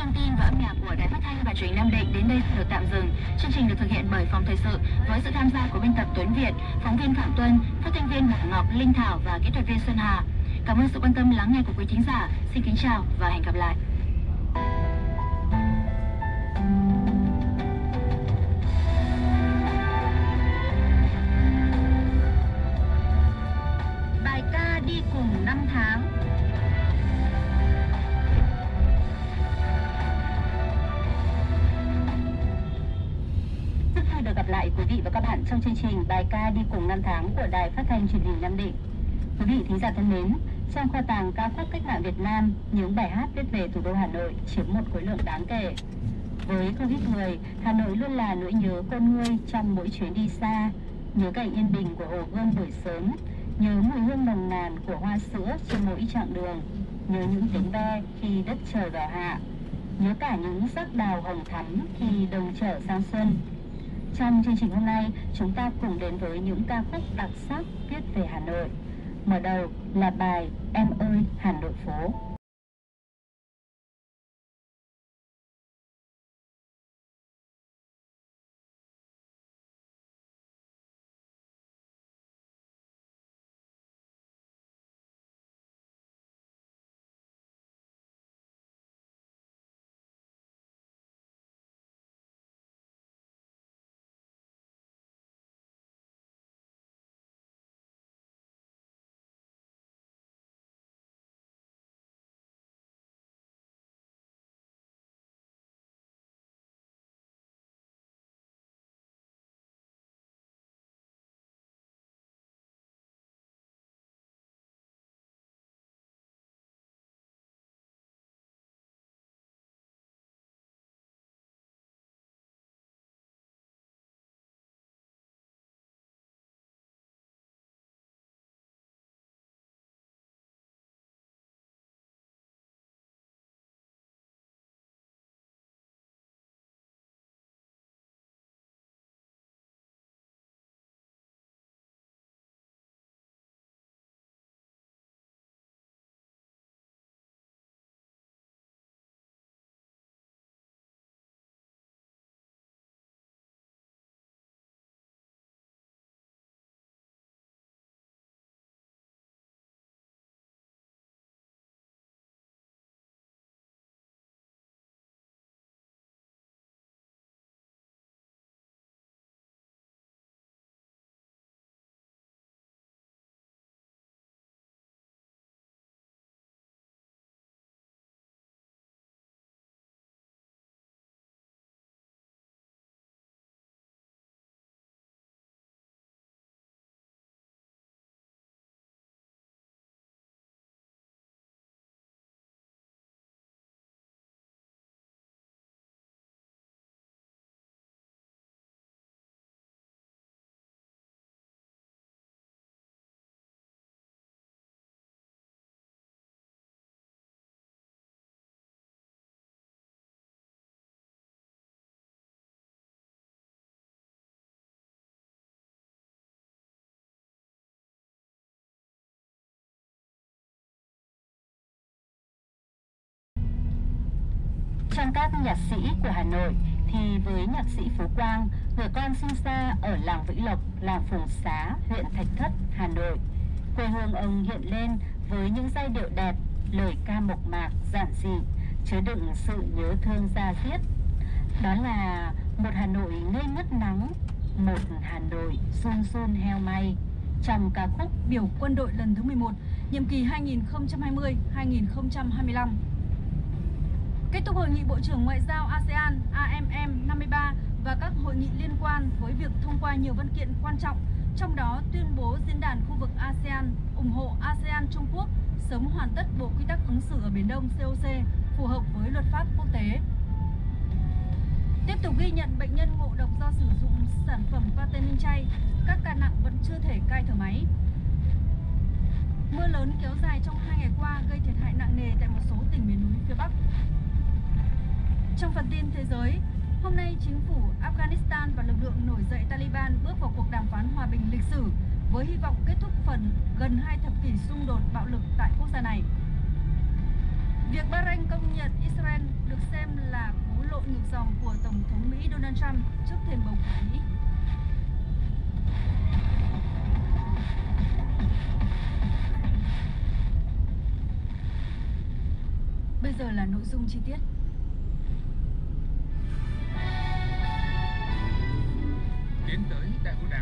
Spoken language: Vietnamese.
Trang tin và âm nhạc của Đài Phát thanh và Truyền hình Nam Định đến đây được tạm dừng. Chương trình được thực hiện bởi Phòng Thời sự với sự tham gia của biên tập Tuấn Việt, phóng viên Phạm Tuân, phát thanh viên Bảo Ngọc, Linh Thảo và kỹ thuật viên Xuân Hà. Cảm ơn sự quan tâm lắng nghe của quý thính giả. Xin kính chào và hẹn gặp lại. Bài ca đi cùng năm tháng. Rất vui được gặp lại quý vị và các bạn trong chương trình Bài ca đi cùng năm tháng của Đài Phát thanh Truyền hình Nam Định. Quý vị thính giả thân mến, trong kho tàng ca khúc cách mạng Việt Nam, những bài hát viết về thủ đô Hà Nội chiếm một khối lượng đáng kể. Với không ít người, Hà Nội luôn là nỗi nhớ con người trong mỗi chuyến đi xa, nhớ cảnh yên bình của Hồ Gươm buổi sớm, nhớ mùi hương nồng nàn của hoa sữa trên mỗi chặng đường, nhớ những tiếng ve khi đất trời đỏ hạ, nhớ cả những sắc đào hồng thắm khi đông trở sang xuân. Trong chương trình hôm nay, chúng ta cùng đến với những ca khúc đặc sắc viết về Hà Nội. Mở đầu là bài Em ơi Hà Nội phố. Trong các nhạc sĩ của Hà Nội thì với nhạc sĩ Phú Quang, người con sinh ra ở làng Vĩnh Lộc, làng Phùng Xá, huyện Thạch Thất, Hà Nội. Quê hương ông hiện lên với những giai điệu đẹp, lời ca mộc mạc, giản dị, chứa đựng sự nhớ thương da diết. Đó là một Hà Nội ngây ngất nắng, một Hà Nội run run heo may. Trong ca khúc Biểu Quân đội lần thứ 11, nhiệm kỳ 2020-2025. Kết thúc hội nghị Bộ trưởng Ngoại giao ASEAN AMM 53 và các hội nghị liên quan với việc thông qua nhiều văn kiện quan trọng, trong đó tuyên bố diễn đàn khu vực ASEAN ủng hộ ASEAN Trung Quốc sớm hoàn tất bộ quy tắc ứng xử ở Biển Đông COC phù hợp với luật pháp quốc tế. Tiếp tục ghi nhận bệnh nhân ngộ độc do sử dụng sản phẩm pate minh chay, các ca nặng vẫn chưa thể cai thở máy. Mưa lớn kéo dài trong 2 ngày qua gây thiệt hại nặng nề tại một số tỉnh miền núi phía Bắc. Trong phần tin thế giới, hôm nay chính phủ Afghanistan và lực lượng nổi dậy Taliban bước vào cuộc đàm phán hòa bình lịch sử với hy vọng kết thúc phần gần 2 thập kỷ xung đột bạo lực tại quốc gia này. Việc Bahrain công nhận Israel được xem là cú lội ngược dòng của Tổng thống Mỹ Donald Trump trước thềm bầu cử Mỹ. Bây giờ là nội dung chi tiết. Tiến tới Đại hội